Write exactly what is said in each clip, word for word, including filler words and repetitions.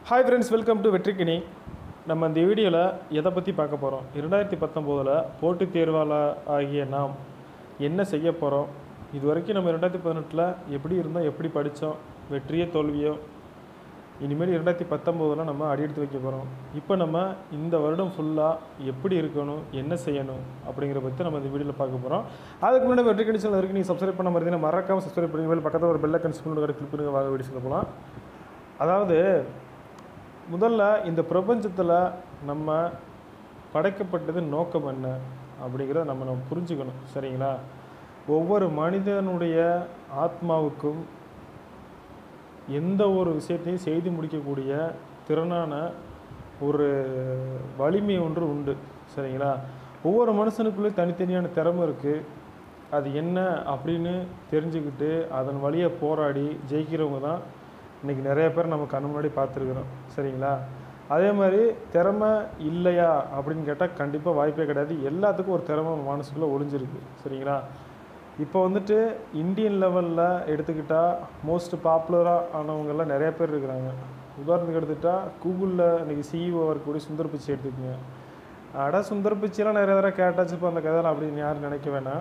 Hi friends, welcome to வெற்றிக்கினி. நம்ம இந்த வீடியோவில் எதை பற்றி பார்க்க போகிறோம்? இரண்டாயிரத்தி பத்தொம்போதில் போட்டித் தேர்வாளர் ஆகிய நாம் என்ன செய்ய போகிறோம்? இது வரைக்கும் நம்ம இரண்டாயிரத்தி பதினெட்டில் எப்படி இருந்தோம், எப்படி படித்தோம், வெற்றியோ தோல்வியோ, இனிமேல் இரண்டாயிரத்தி பத்தொம்போதில் நம்ம அடி எடுத்து வைக்க போகிறோம். இப்போ நம்ம இந்த வருடம் ஃபுல்லாக எப்படி இருக்கணும், என்ன செய்யணும் அப்படிங்கிற பற்றி நம்ம இந்த வீடியோவில் பார்க்க போகிறோம். அதுக்கு முன்னாடி வெற்றிக்கினி சேனல் வரைக்கும் நீங்கள் சப்ஸ்கிரைப் பண்ண மாதிரி மறக்காமல் சப்ஸ்கிரைப் பண்ணி பக்கத்தில் ஒரு பெல் ஐக்கன் ஸ்க்ரீன் கிளிக் பண்ணி வாங்க வீடியோ சொல்ல போகலாம். அதாவது முதல்ல இந்த பிரபஞ்சத்தில் நம்ம படைக்கப்பட்டது நோக்கம் என்ன அப்படிங்கிறத நம்ம நம்ம புரிஞ்சுக்கணும். சரிங்களா? ஒவ்வொரு மனிதனுடைய ஆத்மாவுக்கும் எந்த ஒரு விஷயத்தையும் செய்து முடிக்கக்கூடிய திறனான ஒரு வலிமை ஒன்று உண்டு. சரிங்களா? ஒவ்வொரு மனுஷனுக்குள்ளே தனித்தனியான திறமை இருக்குது. அது என்ன அப்படின்னு தெரிஞ்சுக்கிட்டு அதன் வழியை போராடி ஜெயிக்கிறவங்க தான் இன்றைக்கி நிறைய பேர் நம்ம கண்ணு முன்னாடி பார்த்துருக்குறோம். சரிங்களா? அதே மாதிரி திறமை இல்லையா அப்படின்னு கேட்டால் கண்டிப்பாக வாய்ப்பே கிடையாது. எல்லாத்துக்கும் ஒரு திறமை மனசுக்குள்ளே ஒளிஞ்சிருக்கு. சரிங்களா? இப்போ வந்துட்டு இந்தியன் லெவலில் எடுத்துக்கிட்டால் மோஸ்ட் பாப்புலராக ஆனவங்கெல்லாம் நிறைய பேர் இருக்கிறாங்க. உதாரணத்துக்கு எடுத்துக்கிட்டால் கூகுளில் இன்றைக்கி சிஇஓ இருக்கக்கூடிய சுந்தர் பிச்சை எடுத்துக்கோங்க. அட சுந்தர் பிச்சையெல்லாம் நிறைய தடவை கேட்டாச்சுப்போ அந்த கதையில் அப்படின்னு யாரும் நினைக்க வேணாம்.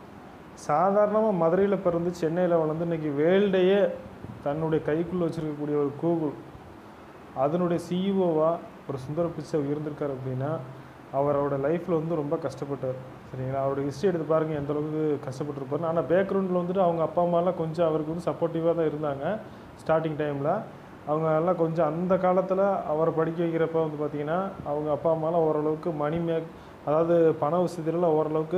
சாதாரணமாக மதுரையில் பிறந்து சென்னையில் வளர்ந்து இன்றைக்கி வேர்ல்டையே தன்னுடைய கைக்குள்ளே வச்சுருக்கக்கூடிய ஒரு கூகுள் அதனுடைய சிஇஓவாக ஒரு சுந்தர பிச்சை இருந்திருக்கார் அப்படின்னா அவரோட லைஃப்பில் வந்து ரொம்ப கஷ்டப்பட்டார். சரிங்களா? அவரோட ஹிஸ்ட்ரி எடுத்து பாருங்கள் எந்த அளவுக்கு கஷ்டப்பட்டுருப்பாரு. ஆனால் பேக்ரவுண்டில் வந்துட்டு அவங்க அப்பா அம்மாலாம் கொஞ்சம் அவருக்கு வந்து சப்போர்ட்டிவாக தான் இருந்தாங்க. ஸ்டார்டிங் டைமில் அவங்க எல்லாம் கொஞ்சம் அந்த காலத்தில் அவரை படிக்க வைக்கிறப்ப வந்து பார்த்திங்கன்னா அவங்க அப்பா அம்மாலாம் ஓரளவுக்கு மணி மேக் அதாவது பண வசதியிலாம் ஓரளவுக்கு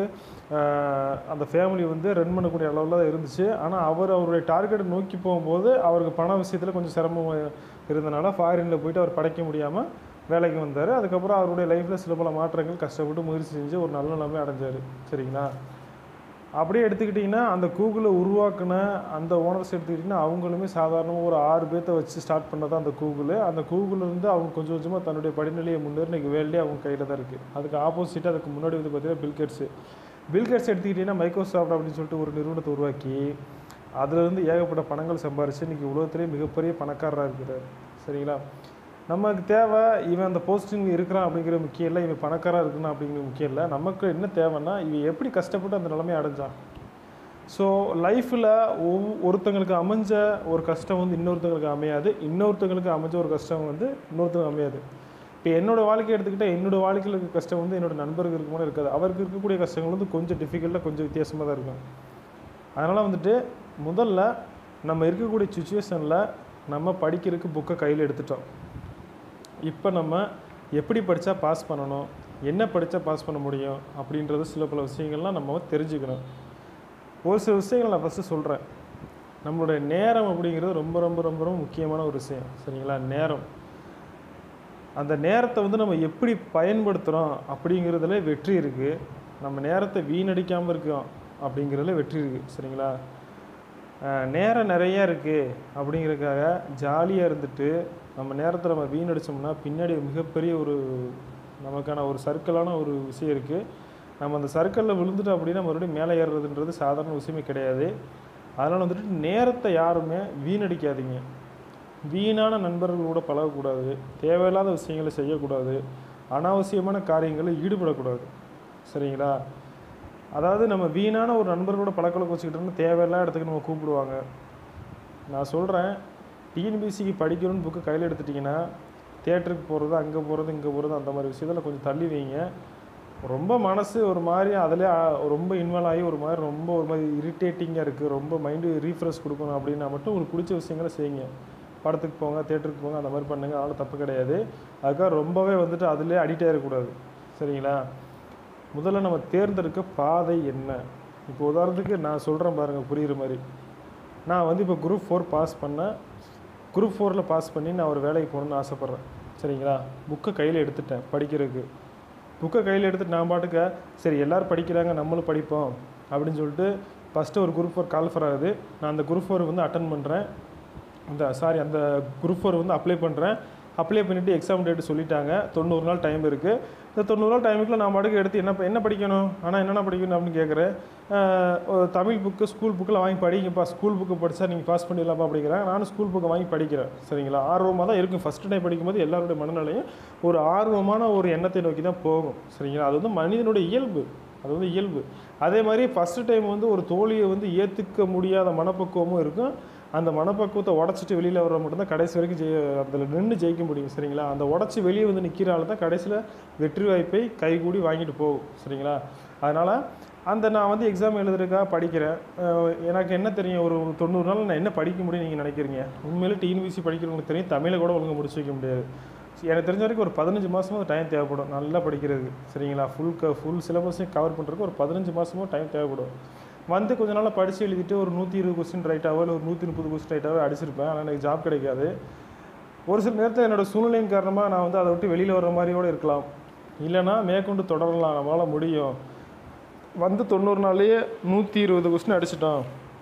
அந்த ஃபேமிலி வந்து ரன் பண்ணக்கூடிய அளவில் தான் இருந்துச்சு. ஆனால் அவர் அவருடைய டார்கெட்டை நோக்கி போகும்போது அவருக்கு பண விஷயத்தில் கொஞ்சம் சிரமம் இருந்தனால ஃபாரினில் போயிட்டு அவர் படைக்க முடியாமல் வேலைக்கு வந்தார். அதுக்கப்புறம் அவருடைய லைஃப்பில் சில பல மாற்றங்கள் கஷ்டப்பட்டு முயற்சி செஞ்சு ஒரு நல்ல நிலைமை அடைஞ்சார். சரிங்களா? அப்படியே எடுத்துக்கிட்டிங்கன்னா அந்த கூகுளை உருவாக்குன அந்த ஓனர்ஸ் எடுத்துக்கிட்டிங்கன்னா அவங்களுமே சாதாரணமாக ஒரு ஆறு பேர்த்த வச்சு ஸ்டார்ட் பண்ணதான் அந்த கூகுள். அந்த கூகுளிலேருந்து அவங்க கொஞ்சம் கொஞ்சமாக தன்னுடைய படிநிலையை முன்னேறி இன்றைக்கி வேல்டே அவங்க கையில் தான் இருக்குது. அதுக்கு ஆப்போசிட்டாக அதுக்கு முன்னாடி வந்து பார்த்திங்கன்னா பில்கேட்ஸு பில்கேட்ஸ் எடுத்துக்கிட்டிங்கன்னா மைக்ரோசாஃப்ட் அப்படின்னு சொல்லிட்டு ஒரு நிறுவனத்தை உருவாக்கி அதிலிருந்து ஏகப்பட்ட பணங்கள் சம்பாரித்து இன்றைக்கி உலகத்திலே மிகப்பெரிய பணக்காரராக இருக்கிறார். சரிங்களா? நமக்கு தேவை இவன் அந்த போஸ்டிங் இருக்கிறான் அப்படிங்கிற முக்கியம் இல்லை, இவன் பணக்காராக இருக்கணும் அப்படிங்கிற முக்கியம் இல்லை. நமக்கு என்ன தேவைன்னா இவன் எப்படி கஷ்டப்பட்டு அந்த நிலைமையை அடைஞ்சான். ஸோ லைஃப்பில் ஒவ் ஒருத்தங்களுக்கு அமைஞ்ச ஒரு கஷ்டம் வந்து இன்னொருத்தங்களுக்கு அமையாது, இன்னொருத்தங்களுக்கு அமைஞ்ச ஒரு கஷ்டம் வந்து இன்னொருத்தங்களுக்கு அமையாது. இப்போ என்னோடய வாழ்க்கையை எடுத்துக்கிட்டால் என்னோடய வாழ்க்கையில் இருக்க கஷ்டம் வந்து என்னோடய நண்பருக்கு இருக்கும்போது இருக்காது. அவருக்கு இருக்கக்கூடிய கஷ்டங்கள் வந்து கொஞ்சம் டிஃபிகல்ட்டாக கொஞ்சம் வித்தியாசமாக தான் இருக்கும். அதனால் வந்துட்டு முதல்ல நம்ம இருக்கக்கூடிய சுச்சுவேஷனில் நம்ம படிக்கிறதுக்கு புக்கை கையில் எடுத்துட்டோம். இப்போ நம்ம எப்படி படித்தா பாஸ் பண்ணணும், என்ன படித்தா பாஸ் பண்ண முடியும் அப்படின்றது சில பல விஷயங்கள்லாம் நம்ம தெரிஞ்சுக்கணும். ஒரு சில விஷயங்கள் நான் ஃபஸ்ட்டு சொல்கிறேன். நம்மளுடைய நேரம் அப்படிங்கிறது ரொம்ப ரொம்ப ரொம்ப ரொம்ப முக்கியமான ஒரு விஷயம். சரிங்களா? நேரம், அந்த நேரத்தை வந்து நம்ம எப்படி பயன்படுத்துகிறோம் அப்படிங்கிறதுல வெற்றி இருக்குது. நம்ம நேரத்தை வீணடிக்காமல் இருக்கோம் அப்படிங்கிறதுல வெற்றி இருக்குது. சரிங்களா? நேரம் நிறையா இருக்குது அப்படிங்கிறதுக்காக ஜாலியாக இருந்துட்டு நம்ம நேரத்தை நம்ம வீணடித்தோம்னா பின்னாடி மிகப்பெரிய ஒரு நமக்கான ஒரு சர்க்கிளான ஒரு விஷயம் இருக்குது. நம்ம அந்த சர்க்கிளில் விழுந்துட்டோம் அப்படின்னா மறுபடியும் மேலே ஏறுறதுன்றது சாதாரண விஷயமே கிடையாது. அதனால் வந்துட்டு நேரத்தை யாருமே வீணடிக்காதீங்க. வீணான நண்பர்களோட பழகக்கூடாது, தேவையில்லாத விஷயங்களை செய்யக்கூடாது, அனாவசியமான காரியங்களில் ஈடுபடக்கூடாது. சரிங்களா? அதாவது நம்ம வீணான ஒரு நண்பர்களோட பழக்கவழக்கம் வச்சுக்கிட்டோம்னா தேவையில்லாத இடத்துக்கு நம்ம கூப்பிடுவாங்க. நான் சொல்கிறேன், டிஎன்பிஎஸ்சிக்கு படிக்கணும்னு புக்கு கையில் எடுத்துட்டிங்கன்னா தேட்டருக்கு போகிறது, அங்கே போகிறது, இங்கே போகிறது அந்த மாதிரி விஷயத்தில் கொஞ்சம் தள்ளி வைங்க. ரொம்ப மனசு ஒரு மாதிரி அதிலே ரொம்ப இன்வால்வ் ஆகி ஒரு மாதிரி ரொம்ப ஒரு மாதிரி இரிட்டேட்டிங்காக இருக்குது, ரொம்ப மைண்டு ரீஃப்ரெஷ் கொடுக்கணும் அப்படின்னா மட்டும் உங்களுக்கு பிடிச்ச விஷயங்களை செய்யுங்க. படத்துக்கு போங்க, தேட்டருக்கு போங்க, அந்த மாதிரி பண்ணுங்கள். அதனால் தப்பு கிடையாது. அதுக்காக ரொம்பவே வந்துட்டு அதிலே அடிக்ட் ஆகிடக்கூடாது. சரிங்களா? முதல்ல நம்ம தேர்ந்தெடுக்க பாதை என்ன. இப்போ உதாரணத்துக்கு நான் சொல்கிறேன் பாருங்கள், புரிகிற மாதிரி. நான் வந்து இப்போ குரூப் ஃபோர் பாஸ் பண்ணேன். குரூப் ஃபோரில் பாஸ் பண்ணி நான் ஒரு வேலைக்கு போகணுன்னு ஆசைப்பட்றேன். சரிங்களா? புக்கை கையில் எடுத்துட்டேன் படிக்கிறதுக்கு. புக்கை கையில் எடுத்துட்டு நான் பாட்டுக்க சரி எல்லோரும் படிக்கிறாங்க நம்மளும் படிப்போம் அப்படின்னு சொல்லிட்டு ஃபஸ்ட்டு ஒரு குரூப் ஃபோர் கால்ஃபர் ஆகுது. நான் அந்த குரூப் ஃபோர் வந்து அட்டன் பண்ணுறேன். அந்த சாரி அந்த குரூப் ஃபோர் வந்து அப்ளை பண்ணுறேன். அப்ளை பண்ணிவிட்டு எக்ஸாம் டேட்டு சொல்லிட்டாங்க. தொண்ணூறு நாள் டைம் இருக்குது. இந்த தொண்ணூறு நாள் டைமுக்குள்ள நான் பாட்டுக்கு எடுத்து என்ன என்ன படிக்கணும், ஆனால் என்னென்ன படிக்கணும் அப்படின்னு கேட்குறேன். தமிழ் புக்கு ஸ்கூல் புக்கில் வாங்கி படிங்கப்பா, ஸ்கூல் புக்கு படித்தா நீங்கள் பாஸ் பண்ணிடலாம்ப்பா அப்படிங்கிறேன். நானும் ஸ்கூல் புக்கை வாங்கி படிக்கிறேன். சரிங்களா, ஆர்வமாக தான் இருக்கும். ஃபஸ்ட்டு டைம் படிக்கும்போது எல்லாருடைய மனநிலையும் ஒரு ஆர்வமான ஒரு எண்ணத்தை நோக்கி தான் போகும். சரிங்களா, அது வந்து மனிதனுடைய இயல்பு. அது வந்து இயல்பு. அதே மாதிரி ஃபஸ்ட்டு டைம் வந்து ஒரு தோல்வியை வந்து ஏற்றுக்க முடியாத மனப்பக்குவமும் இருக்கும். அந்த மனப்பக்குவத்தை உடச்சிட்டு வெளியில் வர மட்டும்தான் கடைசி வரைக்கும் ஜெய அதில் நின்று ஜெயிக்க முடியும். சரிங்களா, அந்த உடச்சி வெளியே வந்து நிற்கிற ஆள் தான் கடைசியில் வெற்றி வாய்ப்பை கைகூடி வாங்கிட்டு போகும். சரிங்களா, அதனால் அந்த நான் வந்து எக்ஸாம் எழுதுறதுக்காக படிக்கிறேன். எனக்கு என்ன தெரியும், ஒரு தொண்ணூறு நாள் நான் என்ன படிக்க முடியும் நீங்கள் நினைக்கிறீங்க? உண்மையிலே டிஎன்பிசி படிக்கிறவங்களுக்கு தெரியும், தமிழை கூட ஒழுங்காக முடிச்சு வைக்க முடியாது. எனக்கு தெரிஞ்ச வரைக்கும் ஒரு பதினஞ்சு மாதமும் டைம் தேவைப்படும் நல்லா படிக்கிறதுக்கு. சரிங்களா, ஃபுல் க ஃபுல் சிலபஸையும் கவர் பண்ணுறதுக்கு ஒரு பதினஞ்சு மாதமும் டைம் தேவைப்படும். வந்து கொஞ்ச நாள் படித்து எழுதிட்டு ஒரு நூற்றி இருபது கொஸ்டின் ரைட்டாகவோ இல்லை ஒரு நூற்றி முப்பது கொஸ்டின் ரைட்டாகவோ அடிச்சிருப்பேன். ஆனால் எனக்கு ஜாப் கிடைக்காது. ஒரு சில நேரத்தில் என்னோடய சூழ்நிலையின் காரணமாக நான் வந்து அதை விட்டு வெளியில் வர மாதிரியோடு இருக்கலாம். இல்லைனா மேற்கொண்டு தொடரலாம், நம்மளால் முடியும். வந்து தொண்ணூறு நாள்லேயே நூற்றி இருபது கொஸ்டின் அடிச்சிட்டோம்,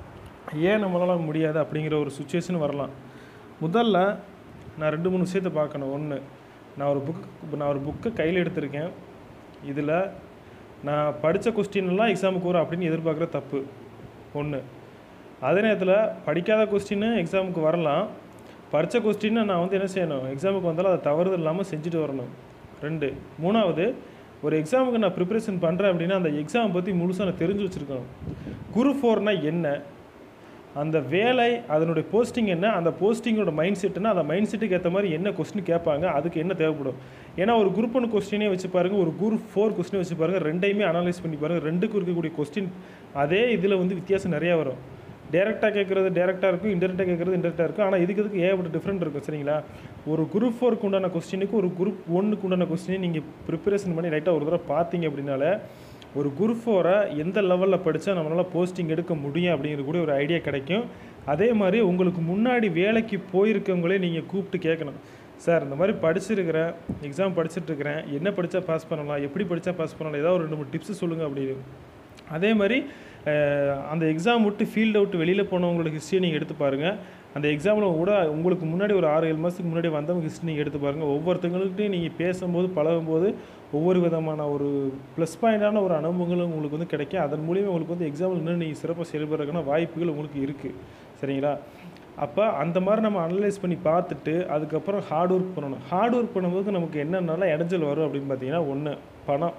ஏன் நம்மளால் முடியாது அப்படிங்கிற ஒரு சுச்சுவேஷன் வரலாம். முதல்ல நான் ரெண்டு மூணு விஷயத்தை பார்க்கணும். ஒன்று, நான் ஒரு புக்கு நான் ஒரு புக்கை கையில் எடுத்திருக்கேன். இதில் நான் படித்த கொஸ்டின்லாம் எக்ஸாமுக்கு வரும் அப்படின்னு எதிர்பார்க்குற தப்பு ஒன்று. அதே நேரத்தில் படிக்காத கொஸ்டின்னு எக்ஸாமுக்கு வரலாம். படித்த கொஸ்டின்னு நான் வந்து என்ன செய்யணும், எக்ஸாமுக்கு வந்தாலும் அதை தவறுதல் இல்லாமல் செஞ்சுட்டு வரணும். ரெண்டு. மூணாவது, ஒரு எக்ஸாமுக்கு நான் ப்ரிப்பரேஷன் பண்ணுறேன் அப்படின்னா அந்த எக்ஸாம் பற்றி முழுசாக நான் தெரிஞ்சு வச்சுருக்கணும். குரூப் ஃபோர்னால் என்ன, அந்த வேலை அதனுடைய போஸ்டிங் என்ன, அந்த போஸ்டிங்கோட மைண்ட் செட்டுன்னா அந்த மைண்ட் செட்டுக்கு ஏற்ற மாதிரி என்ன கொஸ்டின் கேட்பாங்க, அதுக்கு என்ன தேவைப்படும். ஏன்னா ஒரு குரூப் ஒன் கொஸ்டினே வச்சு பாருங்கள், ஒரு குரூப் ஃபோர் கொஸ்டினே வச்சு பாருங்கள், ரெண்டையுமே அனலைஸ் பண்ணி பாருங்கள். ரெண்டுக்கும் இருக்கக்கூடிய கொஸ்டின் அதே இதில் வந்து வித்தியாசம் நிறையா வரும். டேரெக்டாக கேட்குறது டேரெக்டாக இருக்கும், இன்டெரக்டாக கேட்குறது இன்டெரக்டாக இருக்கும். ஆனால் இதுக்கு இதுக்கு ஏகப்பட்ட டிஃப்ரெண்ட் இருக்கும். சரிங்களா, ஒரு குரூப் ஃபோருக்கு உண்டான கொஸ்டினுக்கு ஒரு குரூப் ஒன்றுக்கு உண்டான கொஸ்டினை நீங்கள் ப்ரிப்பரேஷன் பண்ணி ரைட்டாக ஒரு தடவை பார்த்தீங்க அப்படின்னால ஒரு குரூப் ஃபோரை எந்த லெவலில் படித்தா நம்மளால் போஸ்டிங் எடுக்க முடியும் அப்படிங்கிற கூட ஒரு ஐடியா கிடைக்கும். அதே மாதிரி உங்களுக்கு முன்னாடி வேலைக்கு போயிருக்கவங்களே நீங்கள் கூப்பிட்டு கேட்கணும், சார் இந்த மாதிரி படிச்சிருக்கிறேன், எக்ஸாம் படிச்சுட்ருக்கிறேன், என்ன படித்தா பாஸ் பண்ணலாம், எப்படி படித்தா பாஸ் பண்ணலாம், ஏதாவது ஒரு ரெண்டு மூணு டிப்ஸு சொல்லுங்கள் அப்படின்னு. அதே மாதிரி அந்த எக்ஸாம் விட்டு ஃபீல்டை விட்டு வெளியில் போனவங்களோட ஹிஸ்ட்ரியை நீங்கள் எடுத்து பாருங்கள். அந்த எக்ஸாமில் கூட உங்களுக்கு முன்னாடி ஒரு ஆறு ஏழு மாதத்துக்கு முன்னாடி வந்தவங்க ஹிஸ்ட்ரி நீங்கள் எடுத்து பாருங்கள். ஒவ்வொருத்தவங்கள்ட்டையும் நீங்கள் பேசும்போது பழகும்போது ஒவ்வொரு விதமான ஒரு ப்ளஸ் பாயிண்டான ஒரு அனுபவங்களும் உங்களுக்கு வந்து கிடைக்கும். அதன் மூலியமாக உங்களுக்கு வந்து எக்ஸாமில் இன்னும் நீங்கள் சிறப்பாக செயல்படுறதுக்கான வாய்ப்புகள் உங்களுக்கு இருக்குது. சரிங்களா, அப்போ அந்த மாதிரி நம்ம அனலைஸ் பண்ணி பார்த்துட்டு அதுக்கப்புறம் ஹார்ட் ஒர்க் பண்ணணும். ஹார்ட் ஒர்க் பண்ணும்போது நமக்கு என்னென்னலாம் இடைஞ்சல் வரும் அப்படின்னு பார்த்தீங்கன்னா, ஒன்று பணம்.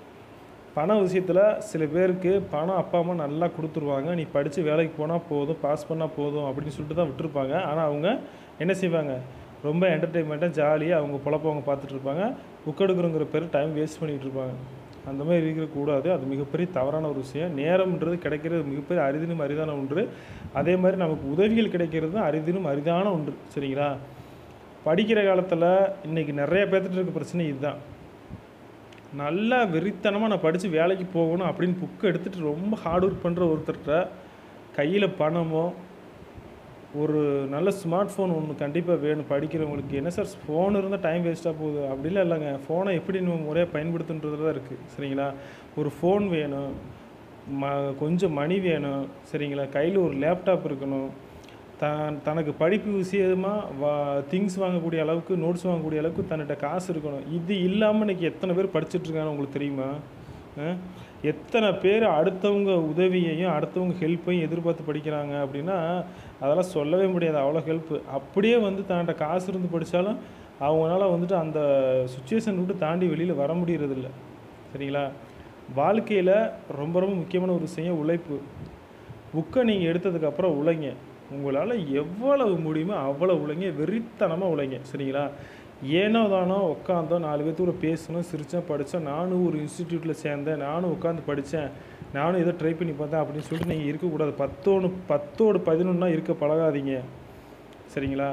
பண விஷயத்தில் சில பேருக்கு பணம் அப்பா அம்மா நல்லா கொடுத்துருவாங்க, நீ படித்து வேலைக்கு போனால் போதும், பாஸ் பண்ணால் போதும் அப்படின்னு சொல்லிட்டு தான் விட்டுருப்பாங்க. ஆனால் அவங்க என்ன செய்வாங்க, ரொம்ப என்டர்டெயின்மெண்ட்டாக ஜாலியாக அவங்க பொழப்ப அவங்க பார்த்துட்ருப்பாங்க. புக் எடுக்கிறோங்கிற பேர் டைம் வேஸ்ட் பண்ணிகிட்டு இருப்பாங்க. அந்த மாதிரி இருக்கக்கூடாது. அது மிகப்பெரிய தவறான ஒரு விஷயம். நேரம்ன்றது கிடைக்கிறது மிகப்பெரிய அரிதினும் அரிதான ஒன்று. அதே மாதிரி நமக்கு உதவிகள் கிடைக்கிறது அரிதினும் அரிதான ஒன்று. சரிங்களா, படிக்கிற காலத்தில் இன்றைக்கி நிறைய பேர்த்துட்டு இருக்க பிரச்சனை இதுதான். நல்லா வெறித்தனமாக நான் படித்து வேலைக்கு போகணும் அப்படின்னு புக்கை எடுத்துகிட்டு ரொம்ப ஹார்ட் ஒர்க் பண்ணுற ஒருத்தர்கிட்ட கையில் பணமோ ஒரு நல்ல ஸ்மார்ட் ஃபோன் ஒன்று கண்டிப்பாக வேணும் படிக்கிறவங்களுக்கு. என்ன சார் ஃபோன் இருந்தால் டைம் வேஸ்ட்டாக போகுது அப்படிலாம் இல்லைங்க. ஃபோனை எப்படி நம்ம முறையாக பயன்படுத்துன்றது தான் இருக்குது. சரிங்களா, ஒரு ஃபோன் வேணும், ம கொஞ்சம் மணி வேணும். சரிங்களா, கையில் ஒரு லேப்டாப் இருக்கணும். தான் தனக்கு படிப்பு விஷயமாக வா திங்ஸ் வாங்கக்கூடிய அளவுக்கு, நோட்ஸ் வாங்கக்கூடிய அளவுக்கு தன்னிட்ட காசு இருக்கணும். இது இல்லாமல் இன்றைக்கி எத்தனை பேர் படிச்சுட்ருக்காங்க உங்களுக்கு தெரியுமா? எத்தனை பேர் அடுத்தவங்க உதவியையும் அடுத்தவங்க ஹெல்ப்பையும் எதிர்பார்த்து படிக்கிறாங்க அப்படின்னா அதெல்லாம் சொல்லவே முடியாது. அவ்வளோ ஹெல்ப்பு. அப்படியே வந்து தன்னிட்ட காசு இருந்து படித்தாலும் அவங்களால வந்துட்டு அந்த சுச்சுவேஷன் விட்டு தாண்டி வெளியில் வர முடியறதில்ல. சரிங்களா, வாழ்க்கையில் ரொம்ப ரொம்ப முக்கியமான ஒரு விஷயம் உழைப்பு. புக்கை நீங்கள் எடுத்ததுக்கப்புறம் உழைங்க. உங்களால் எவ்வளவு முடியுமோ அவ்வளோ உழைங்க, வெறித்தனமாக உழைங்க. சரிங்களா, ஏனோ தானோ உட்காந்தோ நாலு பேர்த்தோட பேசணும், சிரித்தேன், படித்தேன், நானும் ஒரு இன்ஸ்டிடியூட்டில் சேர்ந்தேன், நானும் உட்காந்து படித்தேன், நானும் ஏதோ ட்ரை பண்ணி பார்த்தேன் அப்படின்னு சொல்லிட்டு நீங்கள் இருக்கக்கூடாது. பத்தோடு பத்தோடு பதினொன்னா இருக்க பழகாதீங்க. சரிங்களா,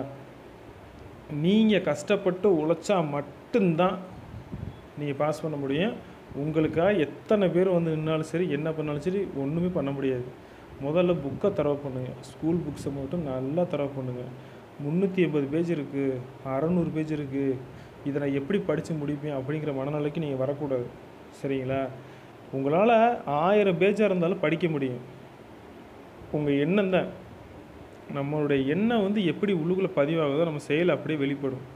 நீங்கள் கஷ்டப்பட்டு உழைச்சா மட்டும்தான் நீங்கள் பாஸ் பண்ண முடியும். உங்களுக்காக எத்தனை பேர் வந்து நின்னாலும் சரி, என்ன பண்ணாலும் சரி, ஒன்றுமே பண்ண முடியாது. முதல்ல புக்கை தரவு பண்ணுங்கள். ஸ்கூல் புக்ஸை மட்டும் நல்லா தரவு பண்ணுங்கள். முந்நூற்றி எண்பது பேஜ் இருக்குது, அறநூறு பேஜ் இருக்குது, இதை நான் எப்படி படித்து முடிப்பேன் அப்படிங்கிற மனநிலைக்கு நீங்கள் வரக்கூடாது. சரிங்களா, உங்களால் ஆயிரம் பேஜாக இருந்தாலும் படிக்க முடியும். உங்கள் எண்ணம் தான், நம்மளுடைய எண்ணம் வந்து எப்படி உள்ளுக்குள்ளே பதிவாகுதோ நம்ம செயல் அப்படியே வெளிப்படும்.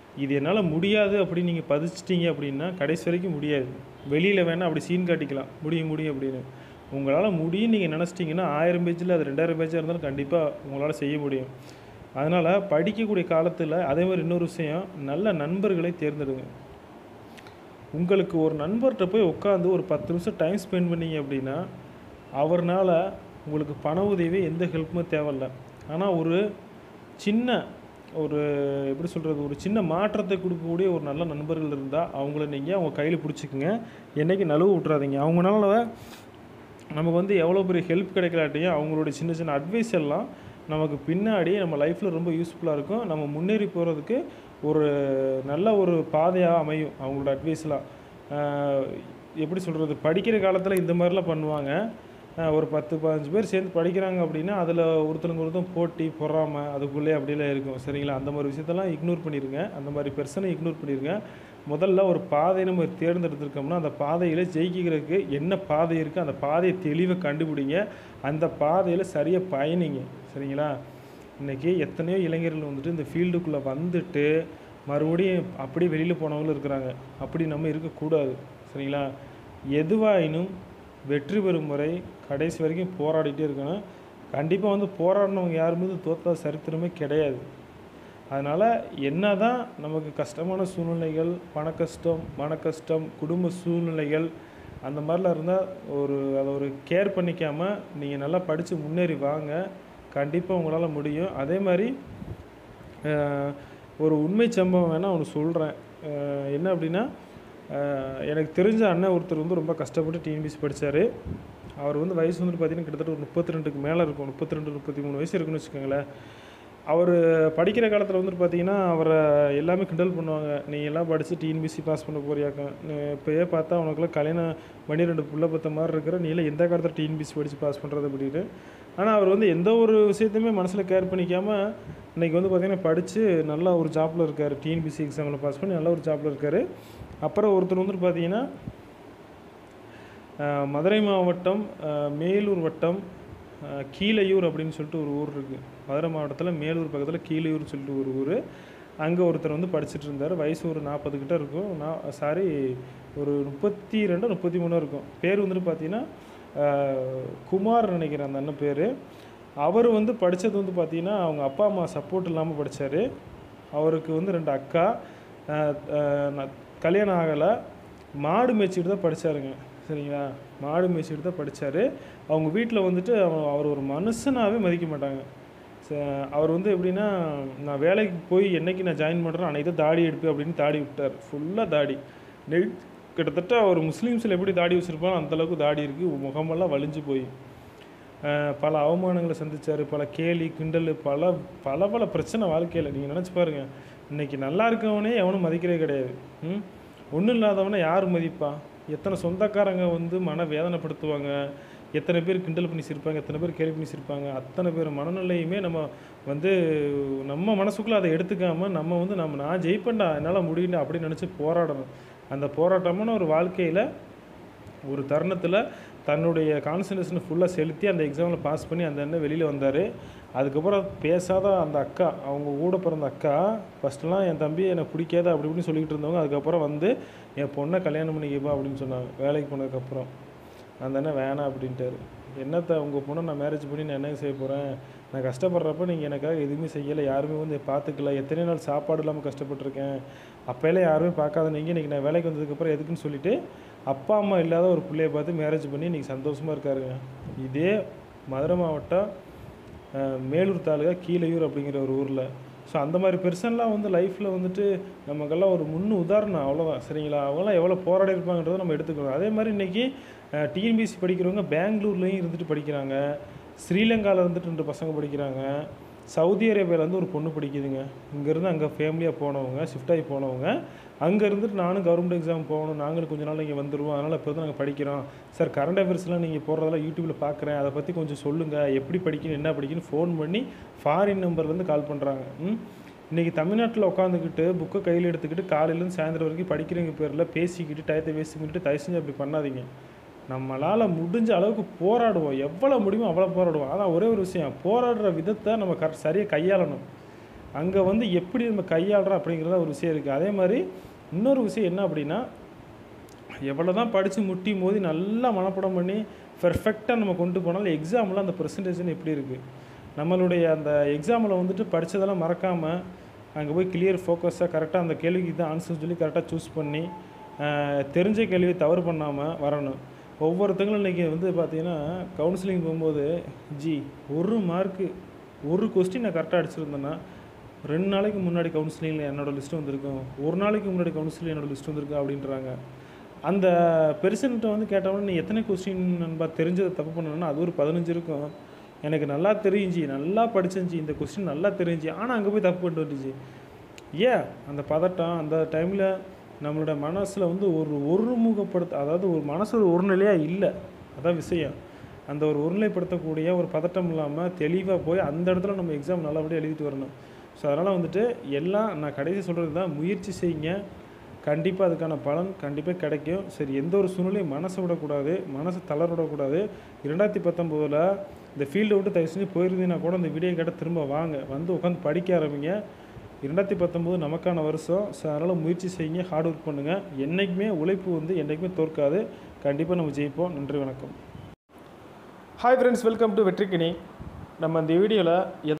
இது என்னால் முடியாது அப்படின்னு நீங்கள் பதிச்சிட்டிங்க அப்படின்னா கடைசி வரைக்கும் முடியாது. வெளியில் வேணால் அப்படி சீன் காட்டிக்கலாம், முடியும் முடியும் அப்படின்னு. உங்களால் முடியும் நீங்கள் நினச்சிட்டிங்கன்னா ஆயிரம் பேஜில் அது ரெண்டாயிரம் பேஜாக இருந்தாலும் கண்டிப்பாக உங்களால் செய்ய முடியும். அதனால் படிக்கக்கூடிய காலத்தில் அதே மாதிரி இன்னொரு விஷயம், நல்ல நண்பர்களை தேர்ந்தெடுங்க. உங்களுக்கு ஒரு நண்பர்கிட்ட போய் உட்காந்து ஒரு பத்து நிமிஷம் டைம் ஸ்பெண்ட் பண்ணிங்க அப்படின்னா அவர்னால் உங்களுக்கு பண உதவி எந்த ஹெல்ப்புமே தேவையில்ல. ஆனால் ஒரு சின்ன ஒரு எப்படி சொல்கிறது, ஒரு சின்ன மாற்றத்தை கொடுக்கக்கூடிய ஒரு நல்ல நண்பர்கள் இருந்தால் அவங்கள நீங்கள் அவங்க கையில் பிடிச்சிக்குங்க. என்றைக்கு நழுவ விட்றாதீங்க. அவங்களால நமக்கு வந்து எவ்வளோ பெரிய ஹெல்ப் கிடைக்கலாட்டியும் அவங்களுடைய சின்ன சின்ன அட்வைஸ் எல்லாம் நமக்கு பின்னாடி நம்ம லைஃப்பில் ரொம்ப யூஸ்ஃபுல்லாக இருக்கும். நம்ம முன்னேறி போகிறதுக்கு ஒரு நல்ல ஒரு பாதையாக அமையும் அவங்களோட அட்வைஸ்லாம். எப்படி சொல்கிறது, படிக்கிற காலத்தில் இந்த மாதிரிலாம் பண்ணுவாங்க. ஒரு பத்து பதினஞ்சு பேர் சேர்ந்து படிக்கிறாங்க அப்படின்னா அதில் ஒருத்தருக்கு ஒருத்தர் போட்டி பொறாமை அதுக்குள்ளே அப்படிலாம் இருக்கும். சரிங்களா? அந்த மாதிரி விஷயத்தெல்லாம் இக்னோர் பண்ணிடுங்க. அந்த மாதிரி பெர்சனை இக்னோர் பண்ணிடுங்க. முதல்ல ஒரு பாதையை நம்ம தேர்ந்தெடுத்துருக்கோம்னா அந்த பாதையில் ஜெயிக்கிறதுக்கு என்ன பாதை இருக்குது அந்த பாதையை தெளிவாக கண்டுபிடிங்க. அந்த பாதையில் சரியாக பயணிங்க. சரிங்களா? இன்றைக்கி எத்தனையோ இளைஞர்கள் வந்துட்டு இந்த ஃபீல்டுக்குள்ளே வந்துட்டு மறுபடியும் அப்படியே வெளியில் போனவங்களும் இருக்கிறாங்க. அப்படி நம்ம இருக்கக்கூடாது. சரிங்களா? எதுவாயினும் வெற்றி பெறும் முறை கடைசி வரைக்கும் போராடிட்டே இருக்கணும். கண்டிப்பாக வந்து போராடினவங்க யாருமே தோற்ற சரித்திரமே கிடையாது. அதனால் என்ன தான் நமக்கு கஷ்டமான சூழ்நிலைகள், பண கஷ்டம், மன கஷ்டம், குடும்ப சூழ்நிலைகள் அந்த மாதிரிலாம் இருந்தால் ஒரு அதை ஒரு கேர் பண்ணிக்காமல் நீங்கள் நல்லா படித்து முன்னேறி வாங்க. கண்டிப்பாக உங்களால் முடியும். அதே மாதிரி ஒரு உண்மை சம்பவம் வேணால் ஒன்று சொல்கிறேன். என்ன அப்படின்னா, எனக்கு தெரிஞ்ச அண்ணன் ஒருத்தர் வந்து ரொம்ப கஷ்டப்பட்டு டிஎன்பிஎஸ்சி படித்தார். அவர் வந்து வயசு வந்துட்டு பார்த்திங்கன்னா கிட்டத்தட்ட ஒரு முப்பத்தி ரெண்டுக்கு மேலே இருக்கும். முப்பத்தி ரெண்டு முப்பத்தி மூணு வயசு இருக்குன்னு வச்சுக்கோங்களேன். அவர் படிக்கிற காலத்தில் வந்துட்டு பார்த்திங்கன்னா அவரை எல்லாமே கிண்டல் பண்ணுவாங்க. நீ எல்லாம் படித்து டிஎன்பிஎஸ்சி பாஸ் பண்ண போறியாக்க, இப்போயே பார்த்தா அவனுக்குலாம் கல்யாணம் பண்ணி ரெண்டு புள்ள பத்த மாதிரி இருக்கிற, நீ எல்லாம் எந்த காலத்தில் டிஎன்பிஎஸ்சி படித்து பாஸ் பண்ணுறது அப்படின்னு. ஆனால் அவர் வந்து எந்த ஒரு விஷயத்தையுமே மனசில் கேர் பண்ணிக்காமல் இன்றைக்கி வந்து பார்த்திங்கன்னா படித்து நல்லா ஒரு ஜாப்பில் இருக்கார். டிஎன்பிஎஸ்சி எக்ஸாமில் பாஸ் பண்ணி நல்ல ஒரு ஜாப்பில் இருக்கார். அப்புறம் ஒருத்தர் வந்துட்டு பார்த்திங்கன்னா மதுரை மாவட்டம் மேலூர் வட்டம் கீழையூர் அப்படின்னு சொல்லிட்டு ஒரு ஊர் இருக்குது. மதுரை மாவட்டத்தில் மேலூர் பக்கத்தில் கீழையூர்னு சொல்லிட்டு ஒரு ஊர். அங்கே ஒருத்தர் வந்து படிச்சுட்டு இருந்தார். வயசு ஒரு நாற்பது கிட்ட இருக்கும். நான் சாரி ஒரு முப்பத்தி ரெண்டு முப்பத்தி மூணு இருக்கும். பேர் வந்துட்டு பார்த்திங்கன்னா குமார் நினைக்கிறேன் அந்த அண்ணன் பேர். அவர் வந்து படித்தது வந்து பார்த்திங்கன்னா அவங்க அப்பா அம்மா சப்போர்ட் இல்லாமல் படித்தார். அவருக்கு வந்து ரெண்டு அக்கா, கல்யாணம் ஆகலை, மாடு மேய்ச்சிட்டு தான் படித்தாருங்க. சரிங்களா? மாடு மேய்ச்சிட்டு தான் படித்தார். அவங்க வீட்டில் வந்துட்டு அவர் ஒரு மனுஷனாகவே மதிக்க மாட்டாங்க. அவர் வந்து எப்படின்னா, நான் வேலைக்கு போய் என்றைக்கு நான் ஜாயின் பண்ணுறேன் அன்றைக்கி தான் தாடி எடுப்பேன் அப்படின்னு தாடி விட்டார். ஃபுல்லாக தாடி. நெல் கிட்டத்தட்ட அவர் முஸ்லீம்ஸில் எப்படி தாடி வச்சுருப்பாங்க அந்தளவுக்கு தாடி இருக்குது. முகமெல்லாம் வலிஞ்சு போய் பல அவமானங்களை சந்தித்தார். பல கேலி கிண்டல் பல பல பல பிரச்சனை வாழ்க்கையில். நீங்கள் நினச்சி பாருங்கள், இன்றைக்கி நல்லா இருக்கவனே எவனும் மதிக்கிறதே கிடையாது. ம் ஒன்றும் இல்லாதவனை யார் மதிப்பா? எத்தனை சொந்தக்காரங்க வந்து மன வேதனைப்படுத்துவாங்க, எத்தனை பேர் கிண்டல் பண்ணி சிரிப்பாங்க, எத்தனை பேர் கேலி பண்ணி சிரிப்பாங்க. அத்தனை பேர் மனநிலையுமே நம்ம வந்து நம்ம மனசுக்குள்ளே அதை எடுத்துக்காமல் நம்ம வந்து நம்ம நான் ஜெயிப்பேன்டா என்னால் முடியுண்டா அப்படின்னு நினச்சி போராடணும். அந்த போராட்டமான ஒரு வாழ்க்கையில் ஒரு தருணத்தில் தன்னுடைய கான்சன்ட்ரேஷனை ஃபுல்லாக செலுத்தி அந்த எக்ஸாமில் பாஸ் பண்ணி அந்த அண்ணன் வெளியில் வந்தார். அதுக்கப்புறம் பேசாத அந்த அக்கா, அவங்க கூட பிறந்த அக்கா, ஃபஸ்ட்டெலாம் என் தம்பி எனக்கு பிடிக்காத அப்படி இப்படின்னு சொல்லிக்கிட்டு இருந்தவங்க அதுக்கப்புறம் வந்து என் பொண்ணை கல்யாணம் பண்ணிக்கப்பா அப்படின்னு சொன்னாங்க. வேலைக்கு போனதுக்கப்புறம் அந்த அண்ணன் வேணாம் அப்படின்ட்டார். என்னத்தை உங்கள் பொண்ணை நான் மேரேஜ் பண்ணி நான் என்ன செய்ய போகிறேன்? நான் கஷ்டப்படுறப்ப நீங்கள் எனக்காக எதுவுமே செய்யலை, யாருமே வந்து பார்த்துக்கல, எத்தனை நாள் சாப்பாடு இல்லாமல் கஷ்டப்பட்டுருக்கேன், அப்போல்லாம் யாருமே பார்க்காத நீங்கள் இன்றைக்கி நான் வேலைக்கு வந்ததுக்கப்புறம் எதுக்குன்னு சொல்லிவிட்டு அப்பா அம்மா இல்லாத ஒரு பிள்ளையை பார்த்து மேரேஜ் பண்ணி இன்றைக்கி சந்தோஷமாக இருக்காருங்க. இதே மதுரை மாவட்டம் மேலூர் தாலுகா கீழையூர் அப்படிங்கிற ஒரு ஊரில். ஸோ அந்த மாதிரி பெர்சன்லாம் வந்து லைஃப்பில் வந்துட்டு நமக்கெல்லாம் ஒரு முன் உதாரணம். அவ்வளோதான். சரிங்களா? அவங்களாம் எவ்வளோ போராடி இருப்பாங்கன்றதை நம்ம எடுத்துக்கணும். அதே மாதிரி இன்றைக்கி டிஎன்பிஎஸ்சி படிக்கிறவங்க பெங்களூர்லேயும் இருந்துட்டு படிக்கிறாங்க, ஸ்ரீலங்காவில் இருந்துட்டு ரெண்டு பசங்க படிக்கிறாங்க, சவுதி அரேபியாவிலேருந்து ஒரு பொண்ணு படிக்குதுங்க. இங்கேருந்து அங்கே ஃபேமிலியாக போனவங்க, ஷிஃப்ட் ஆகி போனவங்க, அங்கே இருந்துட்டு நானும் கவர்மெண்ட் எக்ஸாம் போகணும், நாங்களும் கொஞ்ச நாள் இங்கே வந்துடுவோம், அதனால் இப்போ தான் நாங்கள் படிக்கிறோம் சார், கரண்ட் அஃபேர்ஸ்லாம் நீங்கள் போடுறதெல்லாம் யூடியூப்பில் பார்க்குறேன், அதை பற்றி கொஞ்சம் சொல்லுங்கள், எப்படி படிக்கணும் என்ன படிக்கணும் ஃபோன் பண்ணி ஃபாரின் நம்பர்லேருந்து கால் பண்ணுறாங்க. இன்றைக்கி தமிழ்நாட்டில் உட்காந்துக்கிட்டு புக்கை கையில் எடுத்துக்கிட்டு காலையிலேருந்து சாயந்தரம் வரைக்கும் படிக்கிறவங்க பேரில் பேசிக்கிட்டு டயத்தை வேஸ்ட் பண்ணிட்டு தயவு செஞ்சு அப்படி பண்ணாதீங்க. நம்மளால் முடிஞ்ச அளவுக்கு போராடுவோம், எவ்வளோ முடியுமோ அவ்வளோ போராடுவோம். ஆனால் ஒரே ஒரு விஷயம், போராடுற விதத்தை நம்ம கரெக்ட் சரியாக கையாளணும். அங்கே வந்து எப்படி நம்ம கையாளுறோம் அப்படிங்கிறத ஒரு விஷயம் இருக்குது. அதே மாதிரி இன்னொரு விஷயம் என்ன அப்படின்னா, எவ்வளோ தான் படித்து முட்டி மோதி நல்லா மனப்பாடம் பண்ணி பெர்ஃபெக்டாக நம்ம கொண்டு போனாலும் எக்ஸாமில் அந்த ப்ரெசன்டேஷன் எப்படி இருக்குது, நம்மளுடைய அந்த எக்ஸாமில் வந்துட்டு படித்ததெல்லாம் மறக்காமல் அங்கே போய் கிளியர் ஃபோக்கஸாக கரெக்டாக அந்த கேள்விக்கு தான் ஆன்சர் சொல்லி கரெக்டாக சூஸ் பண்ணி தெரிஞ்ச கேள்வியை தவறு பண்ணாமல் வரணும். ஒவ்வொருத்தங்களும் இன்றைக்கி வந்து பார்த்திங்கன்னா கவுன்சிலிங் போகும்போது ஜி ஒரு மார்க்கு ஒரு கொஸ்டின் நான் கரெக்டாக அடிச்சிருந்தேன்னா ரெண்டு நாளைக்கு முன்னாடி கவுன்சிலிங்கில் என்னோடய லிஸ்ட்டு வந்திருக்கும், ஒரு நாளைக்கு முன்னாடி கவுன்சிலிங் என்னோடய லிஸ்ட்டு வந்திருக்கு அப்படின்றாங்க. அந்த பெர்சன்ட்டை வந்து கேட்டவொடனே நீ எத்தனை கொஸ்டின் நண்பா தெரிஞ்சதை தப்பு பண்ணணும்னா அது ஒரு பதினஞ்சு இருக்கும். எனக்கு நல்லா தெரிஞ்சு நல்லா படித்தஞ்சி இந்த கொஸ்டின் நல்லா தெரிஞ்சு ஆனால் அங்கே போய் தப்பு பண்ணிட்டு வந்துச்சு. ஏன் அந்த பதட்டம் அந்த டைமில் நம்மளோட மனசில் வந்து ஒரு ஒருமுகப்படுத்த, அதாவது ஒரு மனசு ஒரு ஒருநிலையாக இல்லை, அதான் விஷயம். அந்த ஒரு ஒருநிலைப்படுத்தக்கூடிய ஒரு பதட்டம் இல்லாமல் தெளிவாக போய் அந்த இடத்துல நம்ம எக்ஸாம் நல்லபடியாக எழுதிட்டு வரணும். ஸோ அதனால் வந்துட்டு எல்லாம் நான் கடைசி சொல்கிறது தான், முயற்சி செய்யுங்க, கண்டிப்பாக அதுக்கான பலன் கண்டிப்பாக கிடைக்கும். சரி, எந்த ஒரு சூழ்நிலையும் மனசை விடக்கூடாது, மனசை தளர விடக்கூடாது. இரண்டாயிரத்தி பத்தொம்போதில் இந்த ஃபீல்டை விட்டு தயவு செஞ்சு போயிருந்தீங்கன்னா கூட இந்த வீடியோ கேட்டால் திரும்ப வாங்க, வந்து உட்காந்து படிக்க ஆரம்பிங்க. இரண்டாயிரத்தி பத்தொம்போது நமக்கான வருஷம். ஸோ அதனால் முயற்சி செய்யுங்க, ஹார்ட் ஒர்க் பண்ணுங்கள். என்றைக்குமே உழைப்பு வந்து என்றைக்குமே தோற்காது. கண்டிப்பாக நம்ம ஜெயிப்போம். நன்றி, வணக்கம். ஹாய் ஃப்ரெண்ட்ஸ், வெல்கம் டு வெற்றிக்கினி. நம்ம இந்த வீடியோவில்